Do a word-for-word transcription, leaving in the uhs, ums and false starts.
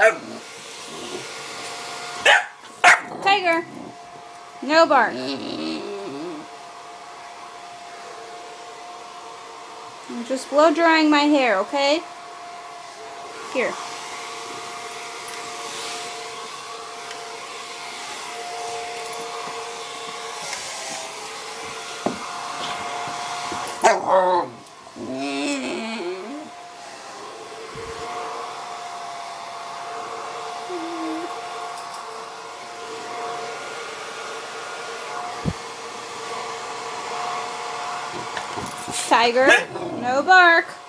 Tiger, no bark. I'm just blow drying my hair, okay? Here. Tiger, no bark.